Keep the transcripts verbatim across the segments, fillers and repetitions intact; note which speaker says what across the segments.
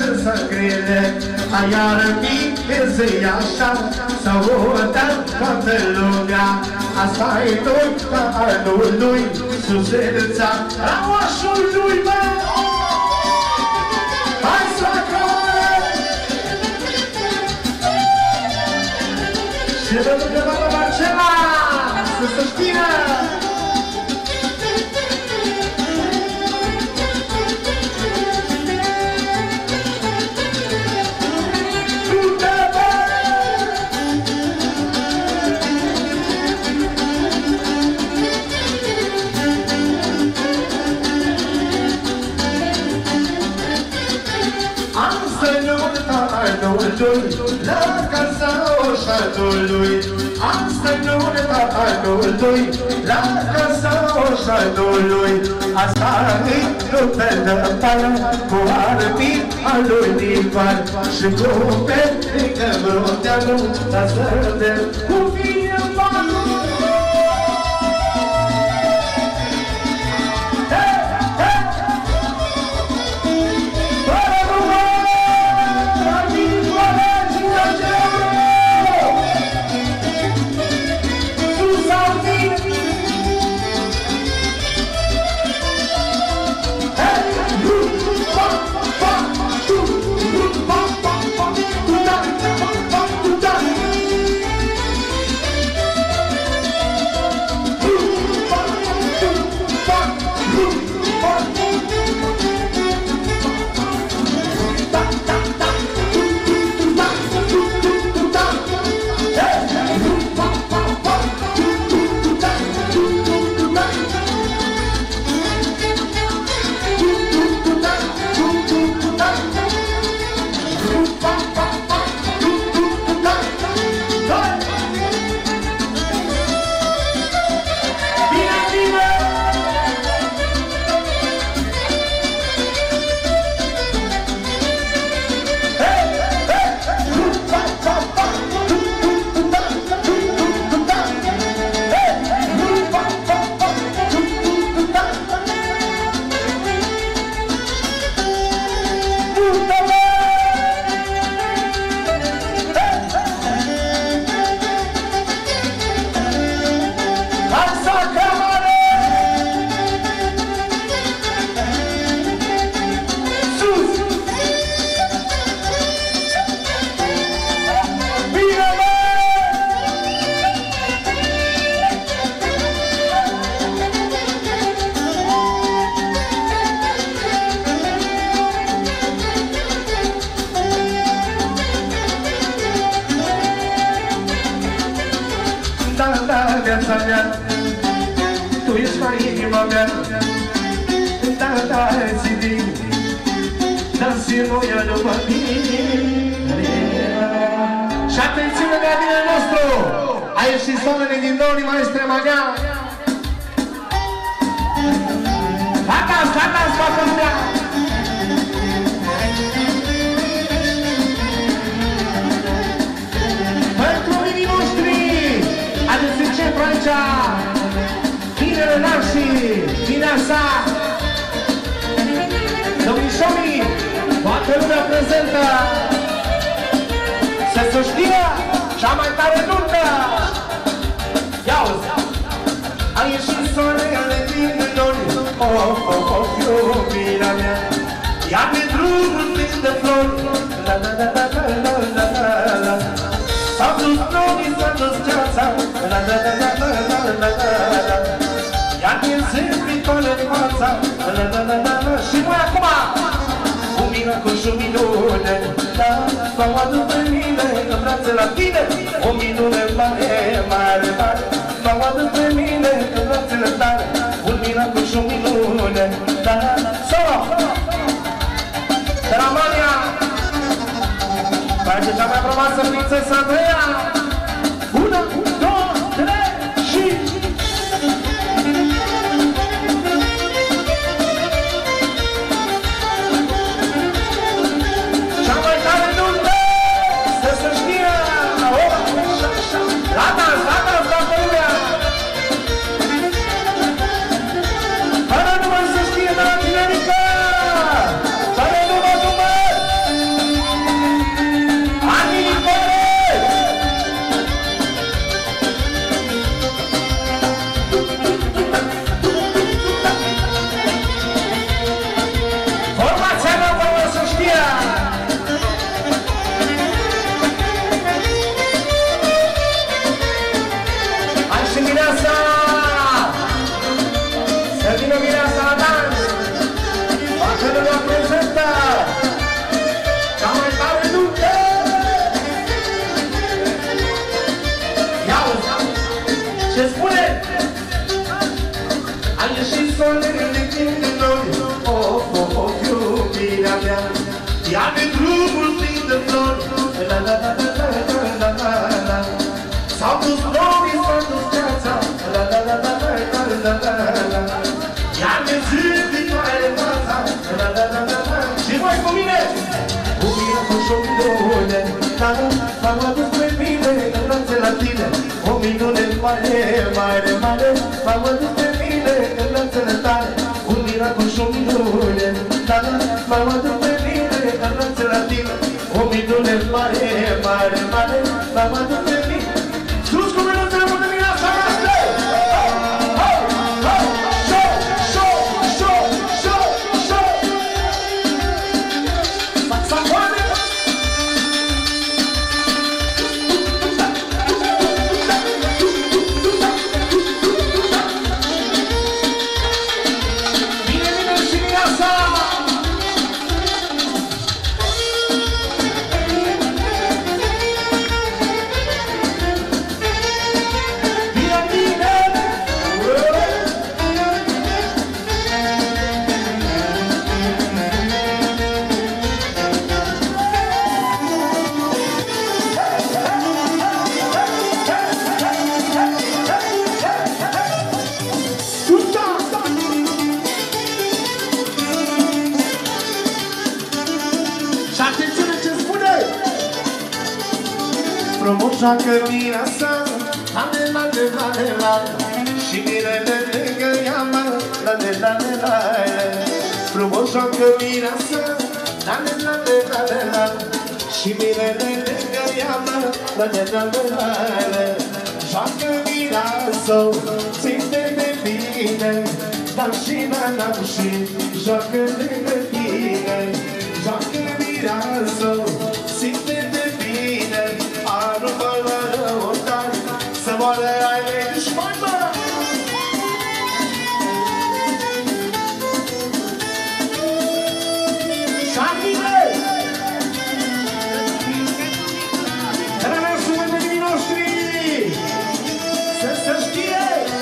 Speaker 1: să grele, iară mie zi așa, să udă toată lumea. Asta-i nunta anului, Suzenuța, Raoșul lui, bă! Hai soacră! Și domnul de la Marcela, să se știe! La casa oșadului, asta-i nunta anului, la casa oșadului, asta-i nunta pală, cu arăpii al lui Nival și cu petrică brodealul, la sărdel cu fie banul. Tu ești mai inima mea, da, da, zi-di, dansi noia după tine. Și atențiune de adine nostru, a ieșit soarele din Doni, maestre Magea. Gata-s, gata-s, toată lumea. Pentru minii noștri, haideți în centru aici, tinere nașii, Mineasa, domnișorii, toată lumea prezentă, să se știe cea mai tare nuntă. Ia-uzi, a ieșit soarele din Doni, of, of, of, iubirea mea, ia pe drumul plin de flori, la, la, la, la, la, la, la, la, la. S-au dus norii, s-a dus ceața, la la la la la la la la la. Iar din zâmbitoare în fața, la la la la la. Și noi acum, cu minacul și o minune, da, v-au adus pe mine, în brațe la tine, o minune mare, mare, mare. V-au adus pe mine, în brațele tale, un minacul și o minune, da, solo! De la Mania! Face cea mai frumoasă prințesă Andreea! Una, două, trei și... Cea mai tare nuntă! Să se știe! Gata-s, gata-s, toată lumea! Fără număr să știe de la tinerică! Fără număr, număr! Ia-ne drumul plin de flori, la la la la la la la la. S-au dus florii, s-au dus viața, la la la la la la la la. Ia-ne zâmbitoare fața, la la la la la. Și voi cu mine! Cu mine cu șomilune, m-am adus pe mine, în brațe la tine. O minune mare, mare, mare, m-am adus pe mine, în brațele tale. Un miracol și o minune, m-am adus pe mine, în brațele la tine. O minune mare, mare, mare, m-am adus pe mine. Sus cu minuțele cu dimineața noastră! Joacă mireasa, la de la de la de la. Și mirele lângă ea mă, la de la de la. Frumos joacă mireasa, la de la de la de la. Și mirele lângă ea mă, la de la de la. Joacă mireasa, ține de bine, dar și n-am și joacă lângă tine. Joacă mireasa, ține de bine, nu mă la răutare, să moară ai mei dușmani, mă! Șarmine! Rămâneți oamenii noștri! Să se știe!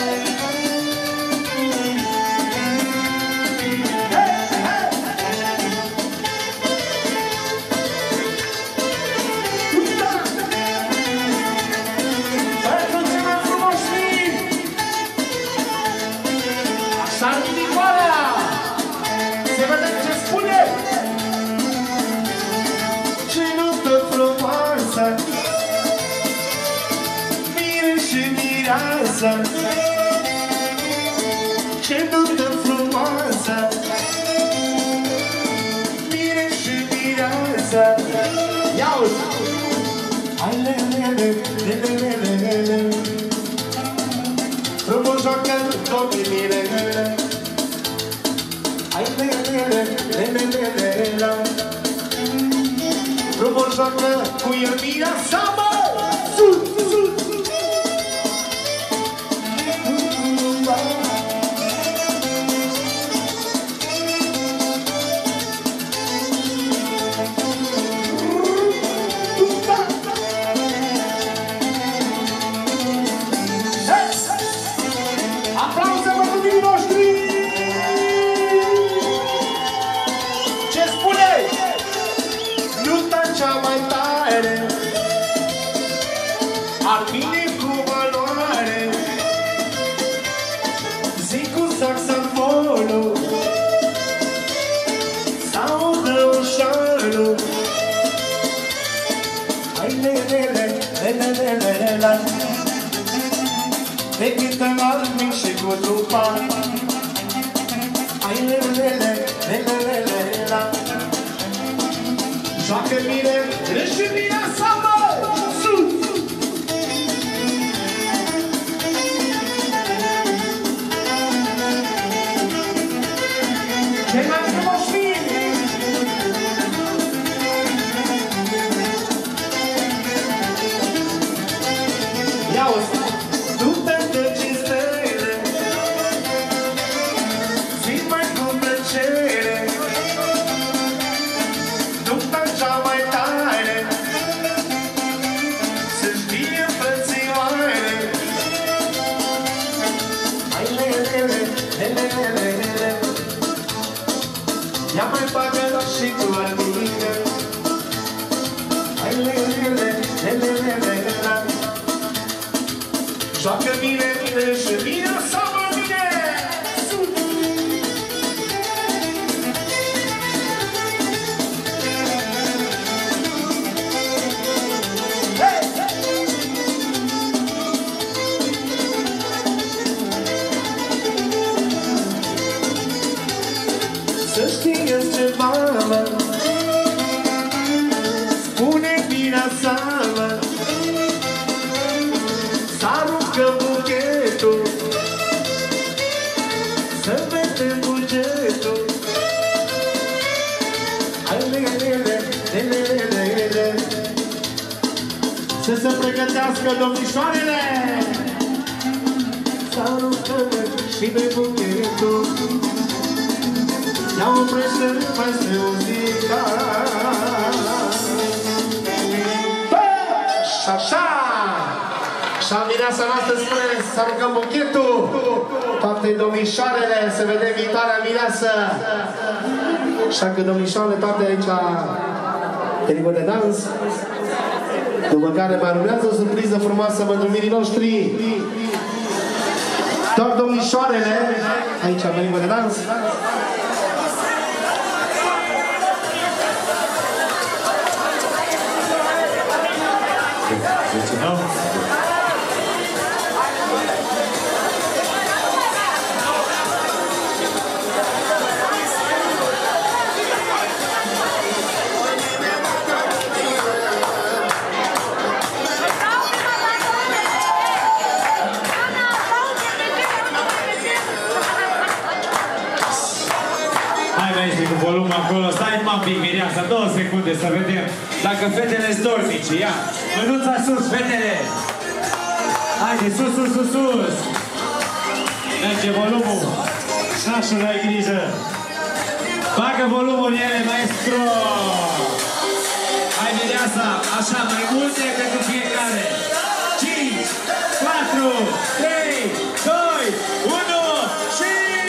Speaker 1: Ce nuntă frumoasă, mire și mireasă. Ia-uzi! Hai le le le le le le le le. Frumos joacă domnii mirele. Hai le le le le le le le le. Frumos joacă cu el mireasa, mă! Sus, sus! De câtă almi și cu trupa. Ai le le le le le le le la. Joacă mire, râși mireasa, mă! Sus! Ce mai frumos fi! Ia-uzi! Să se pregătească domnișoarele. Sarută-mă și pe buchetul. Ia oprește mai muzica. Și așa! Și amireasa noastră spune să aruncăm buchetul. Toate domnișoarele, să vedem viitoarea mireasă. Așa că domnișoarele toate aici pe nivel de dans. După care mai urmează o surpriză frumoasă pentru mirii noștri. Doar domnișoarele aici pe nivel de dans.
Speaker 2: Cu volumul acolo, stai numai un pic, Mireasa, două secunde să vedem dacă fetele-s dornice, ia, mânuța sus, fetele! Haide, sus, sus, sus, sus! Merge volumul, nașul, ai grijă! Bagă volumul în ele, maestro! Hai, Mireasa, așa, mai multe pentru fiecare! cinci, patru, trei, doi, unu și...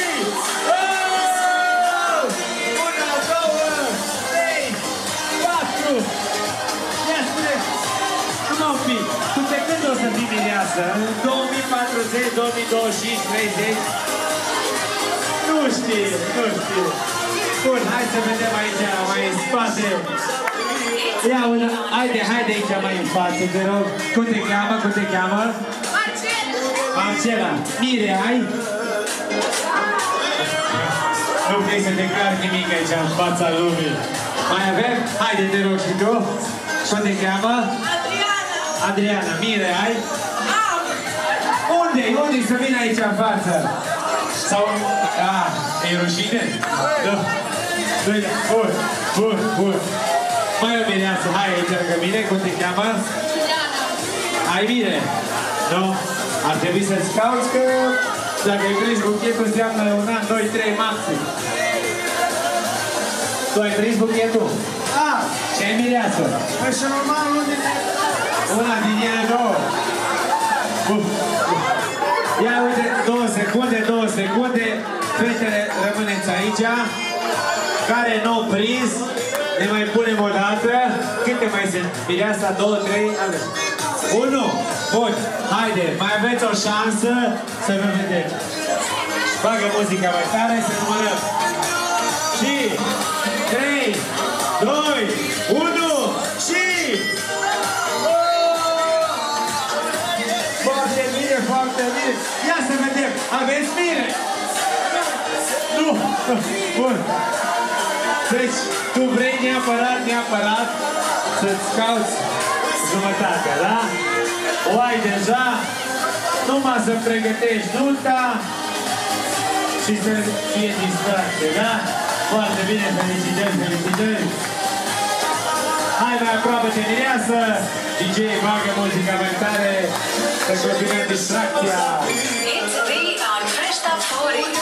Speaker 2: Tu pe când o să fii mireasă? În două mii patruzeci, două mii douăzeci și cinci, treizeci? Nu știu, nu știu. Bun, hai să vedem aici, mai în spate. Ia una, haide, haide aici mai în față, te rog. Cum te cheamă, cum te cheamă? Marcela. Marcela. Mire, ai? Nu vrei să declari nimic aici în fața lumii. Mai avem? Haide, te rog și tu. Cum te cheamă? Adriana, Mire, ai? Am! Unde-i? Unde-i să vină aici în față? Sau... Ah, e rușine? Da. Bun, bun, bun. Mai o Mireasă, hai aici lângă mine, cum te cheamă? Juliana. Ai Mire? Nu? Ar trebui să-ți cauți că... Dacă îi prins buchetul, înseamnă un an, doi, trei, maxim. Tu ai prins buchetul? Ah! Și ai Mireasă? Păi și normal, unde... Una din ele două. Uf, uf. Ia uite, două secunde, două secunde. Fetele, rămâneți aici. Care n-au prins, ne mai punem o dată. Câte mai sunt? Mireasa, două, trei, ale. Unu. Bun, haide, mai aveți o șansă să vă vedeți. Bagă muzica mai tare, să numărăm. Și trei, doi, unu și... Foarte bine, foarte bine. Ia să vedem. Aveți Mire? Nu. Bun. Deci, tu vrei neapărat, neapărat să-ți cauți jumătatea, da? O ai deja. Numai să pregătești nunta și să fie distracție, da? Foarte bine, felicitări, felicitări. Hai mai aproape de Mireasă. D J, bagă muzica mai tare să continuăm distracția.
Speaker 3: It's B on Fresh Top patruzeci.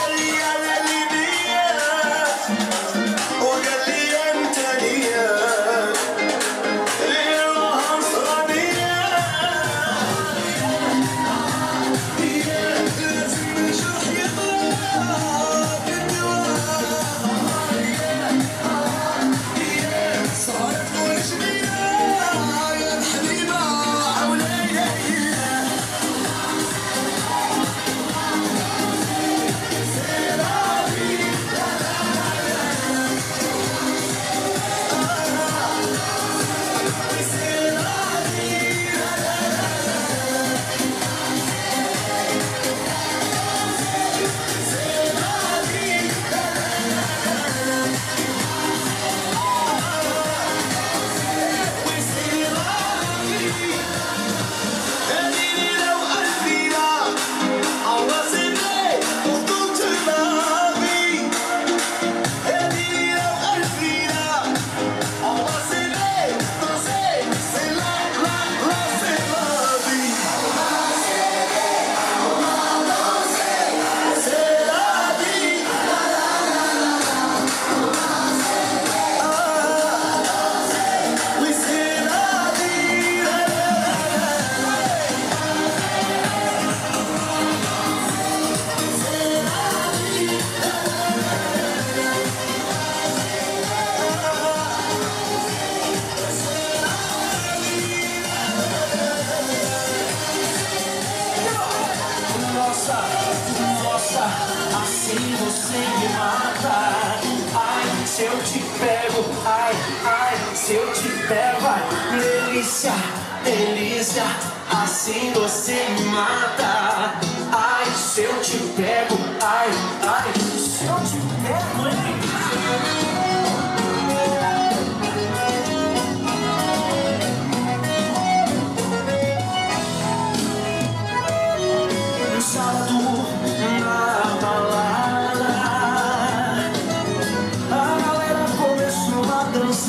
Speaker 1: se eu te pego, ai, ai, se eu te pego, ai, delícia, delícia, assim você me mata. Ai, se eu te pego, ai, ai, se eu te pego, hein? No sábado, na balada, a galera começou a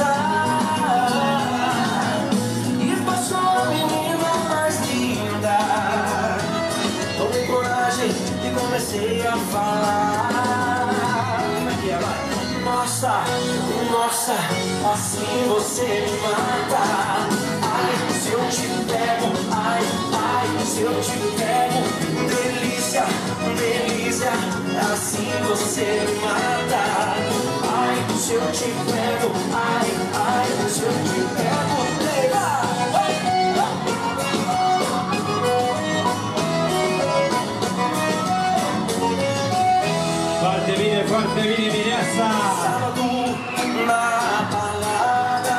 Speaker 1: dançar e passou a menina mais linda. Tomei coragem e comecei a falar. Como é que é, vai? Nossa, nossa, assim você me mata. Ai, se eu te pego, ai, ai, se eu te pego, delícia, delícia, assim você me mata. Ai, se eu te pego, ai, ai, se eu te pego, legal.
Speaker 2: Foarte bine, foarte bine, Mireasa!
Speaker 1: Sábado na balada,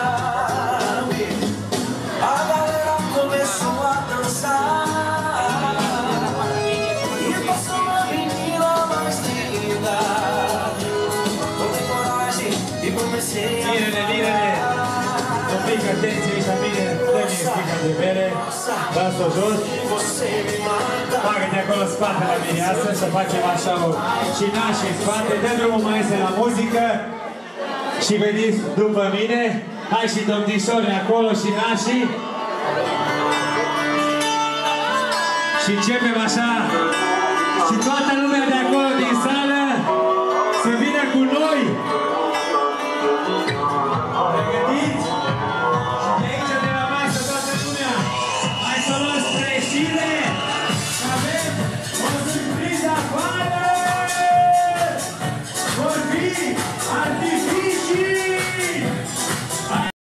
Speaker 1: a galera começou a dançar e passou uma menina mais linda. Tomei coragem e comecei a
Speaker 2: Bine, bine! Un pic atenție aici, bine! Dă-mi sticla de bere, las-o jos. Bagă-te acolo în spate la Mireasă, să facem așa o cinaș în spate. Dă drumul mai este la muzică și veniți după mine. Hai și domnișorii acolo și nașii. Și începem așa.